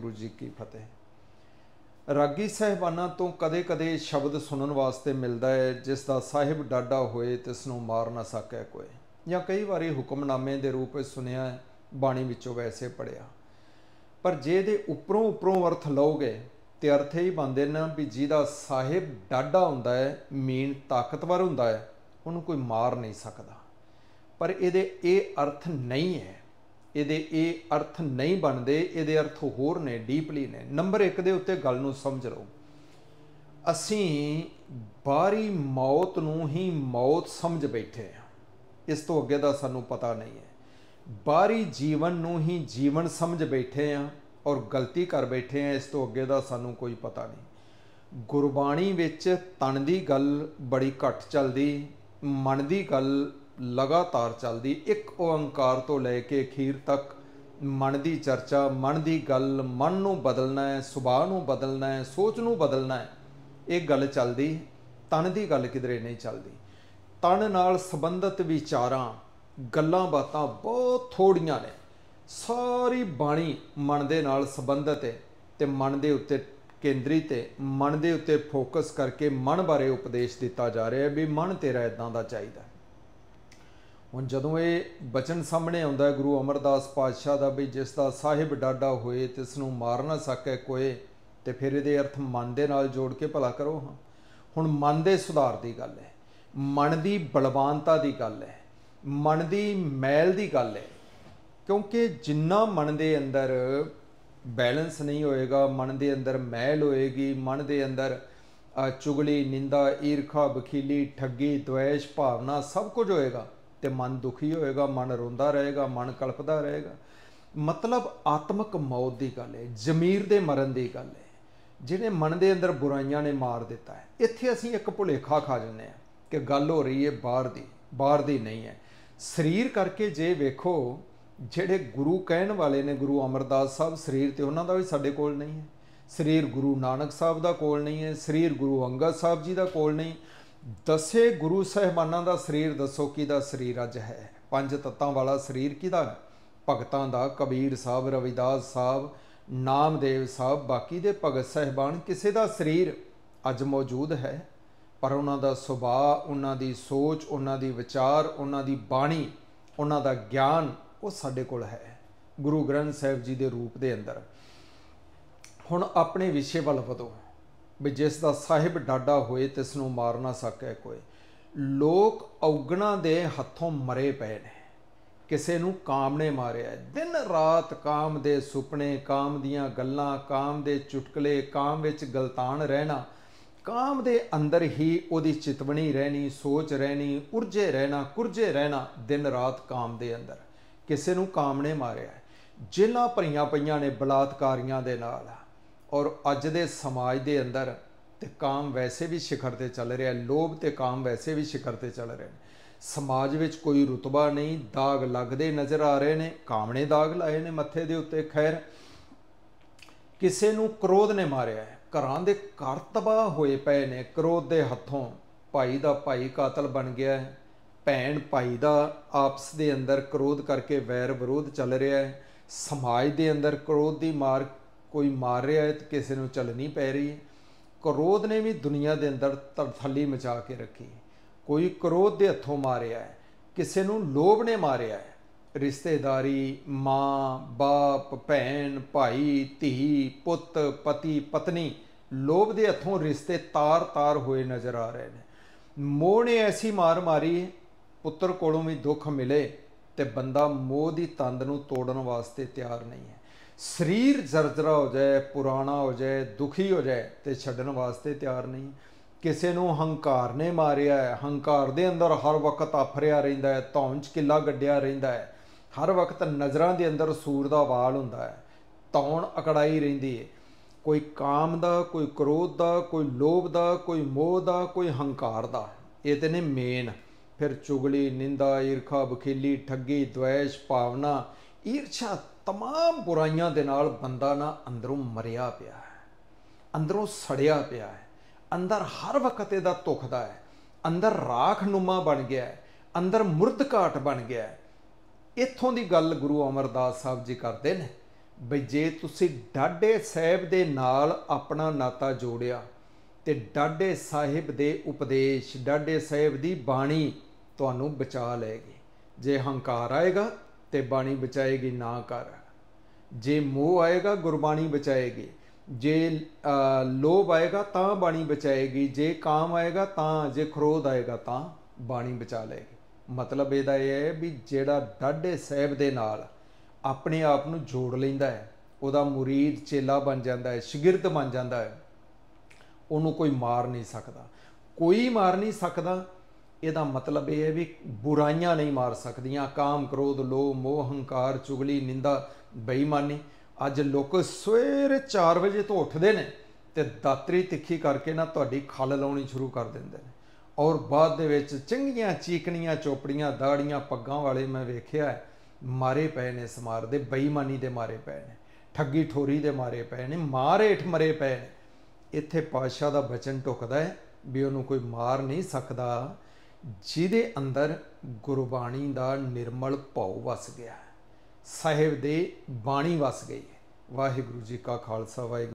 वाहिगुरू जी की फतेह। रागी साहिबाना तो कदे कदे शब्द सुनने वास्ते मिलता है, जिसका साहिब डाडा होए तिसनों मार ना सकै कोई, या कई बारी हुक्मनामे के रूप में सुनिया, बाणी विचों वैसे पढ़िया। पर जे दे उपरों उपरों अर्थ लओगे तो अर्थ ही बनते ना भी जिहदा साहिब डाडा हुंदा है, मीन ताकतवर हुंदा है, उन्होंने कोई मार नहीं सकता। पर ये अर्थ नहीं है, ये अर्थ नहीं बनते, ये अर्थ होर ने, डीपली ने। नंबर 1 के उत्ते गल नूं समझ लो, असीं बाहरी मौत नूं ही मौत समझ बैठे हैं, इस तो अगे दा सानूं पता नहीं है। बाहरी जीवन नूं ही जीवन समझ बैठे हैं और गलती कर बैठे हैं, इस तो अगे दा सानूं कोई पता नहीं। गुरबाणी विच तन दी गल बड़ी घट चलदी, मन दी गल लगातार चलती। एक ओंकार तो लैके अखीर तक मन की चर्चा, मन की गल, मन नूं बदलना है, सुभाव नूं बदलना है, सोच नूं बदलना है, ये गल चलती। तन की गल किधरे नहीं चलती। तन नाल संबंधित विचारां, गल्लां बातां बहुत थोड़ियां ने। सारी बाणी मन दे नाल संबंधित है ते मन दे उत्ते केंद्रित है, मन दे उत्ते फोकस करके मन बारे उपदेश दिता जा रहा है भी मन तेरा इदां दा चाहीदा। हुण जदों ये बचन सामने आउंदा है गुरु अमरदास पातशाह का भी जिसका साहिब डाडा होए तिसनूं मार ना सकै कोई, तो फिर ये अर्थ मन दे नाल जोड़ के भला करो। हाँ हुण मन दे सुधार की गल है, मन की बलवानता की गल है, मन की मैल की गल है। क्योंकि जिन्ना मन के अंदर बैलेंस नहीं होएगा, मन के अंदर मैल होएगी, मन के अंदर चुगली, निंदा, ईरखा, बखीली, ठगी, द्वेष भावना सब कुछ होएगा, तो मन दुखी होएगा, मन रोंदा रहेगा, मन कल्पदा रहेगा। मतलब आत्मक मौत की गल है, जमीर दे मरन की गल है, जिन्हें मन के अंदर बुराइयां ने मार दिता है। इत्थे असीं एक भुलेखा खा जाने कि गल हो रही है बाहर दी नहीं है। शरीर करके जे वेखो, जेड़े गुरु कहण वाले ने, गुरु अमरदास साहब, शरीर तो उन्हों का भी साडे कोल नहीं है। शरीर गुरु नानक साहब का कोल नहीं है, शरीर गुरु अंगद साहब जी का कोल नहीं। दसे गुरु साहिबाना का शरीर दसो किदा शरीर अज है? 5 तत्तां वाला शरीर किदा? भगतां दा, कबीर साहब, रविदास साहब, नामदेव साहब, बाकी दे भगत साहिबान, किसी का शरीर अज मौजूद है, पर उन्हों का सुभाव, उन्हों की सोच, उन्हों की विचार, उन्हों की बाणी, उन्हों का ज्ञान वो साडे कोल है गुरु ग्रंथ साहिब जी के रूप के अंदर। हुण अपने विषय वल वधो भी जिसका साहिब डाडा होए तिसनूं मार ना सकै कोई। लोग औगणा दे हथों मरे पे ने, किसी नूं काम ने मारिया, दिन रात काम दे सुपने, काम दियां गल्लां, काम दे चुटकले, काम विच गलतान रहना, काम दे अंदर ही उहदी चितवनी रहनी, सोच रहनी, उर्जे रहना, कुरजे रहना, दिन रात काम दे अंदर। किसी नूं काम ने मारिया, जेलां भरियां पईयां ने बलात्कारियां दे नाल। और अज दे समाज दे अंदर ते काम वैसे भी शिखर ते चल रहा है, लोभ ते काम वैसे भी शिखर ते चल रहे हैं। समाज विच कोई रुतबा नहीं, दाग लगदे नज़र आ रहे हैं, काम ने दाग लाए ने मत्थे दे उत्ते। खैर किसी नूं क्रोध ने मारिया है, घरां दे घर तबाह होए पे ने क्रोध दे हथों। भाई दा भाई कातल बन गया है, भैन भाई दा आपस दे अंदर क्रोध करके वैर विरोध चल रहा है। समाज दे अंदर क्रोध दी मार कोई मार रहा है तो किसी नूं चलनी पै रही है। क्रोध ने भी दुनिया के अंदर थली मचा के रखी। कोई क्रोध के हथों मारिया है, किसी नूं लोभ ने मारिया है। रिश्तेदारी, माँ बाप, भैन भाई, धी पुत, पति पत्नी, लोभ के हथों रिश्ते तार तार हुए नज़र आ रहे हैं। मोह ने ऐसी मार मारी, पुत्र कोलों भी दुख मिले तो बंदा मोह की तंद नूं तोड़न वास्ते तैयार नहीं है। शरीर जर्जरा हो जाए, पुराना हो जाए, दुखी हो जाए तो छड्डण वास्ते तैयार नहीं। किसी नूं हंकार ने मारिया है, हंकार दे अंदर हर वक्त आफरिया रहिंदा है, धौन च किला गड्डिया रहिंदा है, हर वक्त नज़रां दे अंदर सूर दा वाल हुंदा है, धौन अकड़ाई रहिंदी है। कोई काम दा, कोई क्रोध दा, कोई लोभ दा, कोई मोह दा, कोई हंकार दा, ये ते ने मेन। फिर चुगली, निंदा, ईरखा, बखीली, ठगी, द्वेष, भावना, ईर्षा, तमाम बुराइयां दे नाल बंदा ना अंदरों मरिया पिया है, अंदरों सड़िया पिया है, अंदर हर वक्त इहदा दुखदा है, अंदर राख नुमा बन गया है, अंदर मुर्द घाट बन गया है। इत्थों की गल गुरु अमरदास साहब जी करते हैं ਬਈ ਜੇ ਤੁਸੀਂ ਡਾਢੇ ਸਾਹਿਬ ਦੇ ਨਾਲ ਆਪਣਾ ਨਾਤਾ ਜੋੜਿਆ ਤੇ ਡਾਢੇ ਸਾਹਿਬ ਦੇ ਉਪਦੇਸ਼, ਡਾਢੇ ਸਾਹਿਬ ਦੀ ਬਾਣੀ ਤੁਹਾਨੂੰ ਬਚਾ ਲਏਗੀ। ਜੇ ਹੰਕਾਰ ਆਏਗਾ ਤੇ ਬਾਣੀ ਬਚਾਏਗੀ ਨਾ ਕਰ, ਜੇ ਮੋਹ ਆਏਗਾ ਗੁਰਬਾਣੀ ਬਚਾਏਗੀ, ਜੇ ਲੋਭ ਆਏਗਾ ਤਾਂ ਬਾਣੀ ਬਚਾਏਗੀ, ਜੇ ਕਾਮ ਆਏਗਾ ਤਾਂ, ਜੇ ਕ੍ਰੋਧ ਆਏਗਾ ਤਾਂ ਬਾਣੀ ਬਚਾ ਲਏਗੀ। ਮਤਲਬ ਇਹਦਾ ਇਹ ਹੈ ਵੀ ਜਿਹੜਾ ਡਾਢੇ ਸਾਹਿਬ ਦੇ ਨਾਲ ਆਪਣੇ ਆਪ ਨੂੰ ਜੋੜ ਲੈਂਦਾ ਹੈ, ਉਹਦਾ ਮੁਰੀਦ ਚੇਲਾ ਬਣ ਜਾਂਦਾ ਹੈ, ਸ਼ਾਗਿਰਦ ਬਣ ਜਾਂਦਾ ਹੈ, ਉਹਨੂੰ ਕੋਈ ਮਾਰ ਨਹੀਂ ਸਕਦਾ। ਕੋਈ ਮਾਰ ਨਹੀਂ ਸਕਦਾ, ਇਹਦਾ ਮਤਲਬ ਇਹ ਹੈ ਵੀ ਬੁਰਾਈਆਂ ਨਹੀਂ ਮਾਰ ਸਕਦੀਆਂ। ਕਾਮ, ਕ੍ਰੋਧ, ਲੋਭ, ਮੋਹ, ਹੰਕਾਰ, ਚੁਗਲੀ, ਨਿੰਦਾ, ਬੇਈਮਾਨੀ। ਅੱਜ ਲੋਕ ਸਵੇਰੇ 4 ਵਜੇ ਤੋਂ ਉੱਠਦੇ ਨੇ ਤੇ ਦਾਤਰੀ ਤਿੱਖੀ ਕਰਕੇ ਨਾ ਤੁਹਾਡੀ ਖੱਲ ਲਾਉਣੀ ਸ਼ੁਰੂ ਕਰ ਦਿੰਦੇ ਨੇ, ਔਰ ਬਾਅਦ ਦੇ ਵਿੱਚ ਚੰਗੀਆਂ ਚੀਕਣੀਆਂ ਚੋਪੜੀਆਂ ਦਾੜੀਆਂ ਪੱਗਾਂ ਵਾਲੇ ਮੈਂ ਵੇਖਿਆ ਮਾਰੇ ਪਏ ਨੇ, ਸਮਾਰ ਦੇ ਬੇਈਮਾਨੀ ਦੇ ਮਾਰੇ ਪਏ ਨੇ, ਠੱਗੀ ਠੋਰੀ ਦੇ ਮਾਰੇ ਪਏ ਨੇ, ਮਾਰ ਹੇਠ ਮਰੇ ਪਏ ਨੇ। ਇੱਥੇ ਪਾਤਸ਼ਾਹ ਦਾ ਬਚਨ ਢੁਕਦਾ ਹੈ ਵੀ ਉਹਨੂੰ ਕੋਈ ਮਾਰ ਨਹੀਂ ਸਕਦਾ ਜਿਹਦੇ ਅੰਦਰ ਗੁਰਬਾਣੀ ਦਾ ਨਿਰਮਲ ਭਾਉ ਵਸ ਗਿਆ, ਸਾਹਿਬ ਦੇ ਬਾਣੀ ਵਸ ਗਈ ਹੈ। ਵਾਹਿਗੁਰੂ ਜੀ ਕਾ ਖਾਲਸਾ, ਵਾਹਿਗੁਰੂ।